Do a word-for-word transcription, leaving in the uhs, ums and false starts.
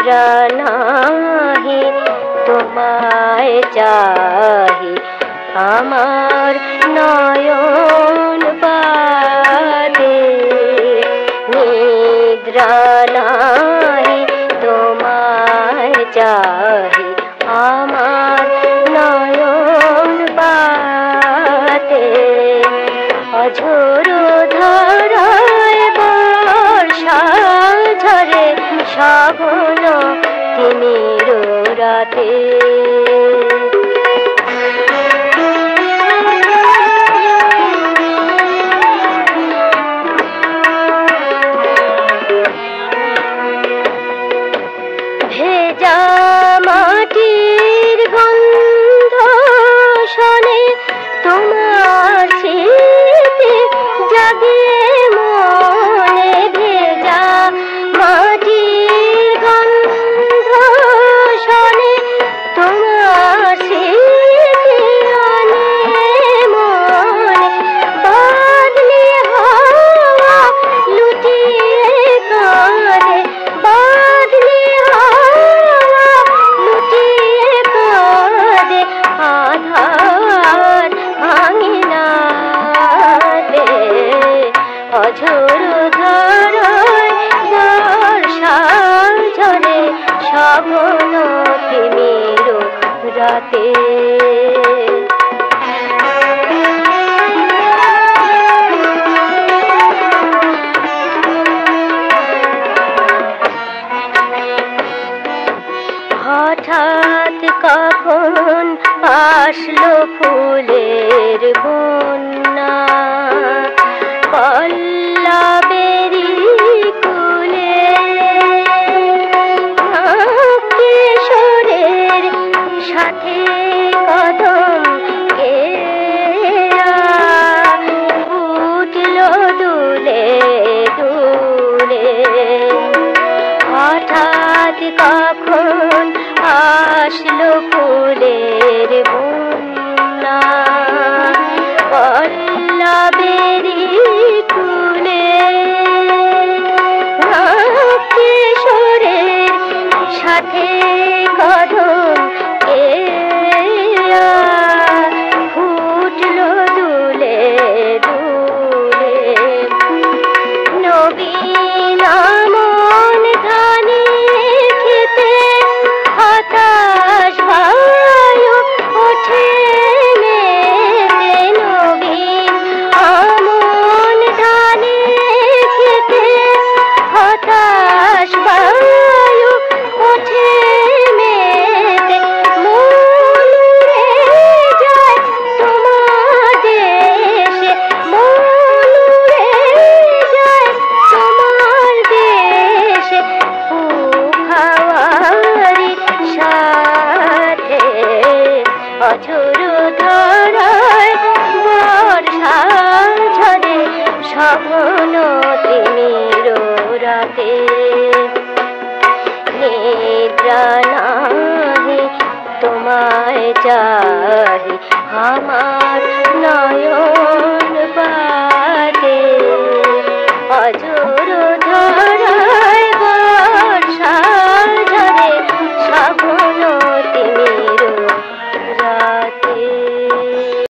নিদ্রা নাহি তোমায় চাহি আমার নয়ন পাতে। নিদ্রা নাহি তোমায় চাহি আমার নয়ন পাতে। অঝোর ধারায় বর্ষা ঝরে শ্রাবণ তিমির রাতে। ভেজা মাটির গন্ধ শোনে তোমার স্মৃতি জাগে মনে। ভেজা মাটির গন্ধ শোনে তোমার স্মৃতি আনে মনে। বাদলি হাওয়া লুটিয়ে কাঁদে, বাদলি হাওয়া লুটিয়ে কাঁদে। আধার ভাঙে না রে অঝোর ধারায় বর্ষা ঝরে শ্রাবণ তিমির রাতে। হঠাৎ কখন আসলো ফুলের বন্যা, পল্লবেরি কুলে। কিশোরের সাথে কদম কেয়া উঠলো দুলে দুলে। হঠাৎ কখন আসলো ফুলের বন্যা, পল্লবেরি কুলে। কিশোরের সাথে কদম কেয়া ফুটলো দুলে দুলে। নবীন আমন ধানে খেতে হতাশ বায়ু ওঠে মেতে। নবীন আমন ধানে খেতে হতাশ বায়ু ওঠে মেতে। মন উড়ে যায় তোমার দেশে, মন উড়ে যায় তোমার দেশে। হাওয়ারি সাথে অঝোর ধারায় বর্ষা ঝরে শ্রাবণ তিমির রাতে। নিদ্রা নাহি তোমায় চাহি আমার নয়ন পাতে। অঝোর ধারায় বর্ষা ঝরে শ্রাবণ তিমির রাতে।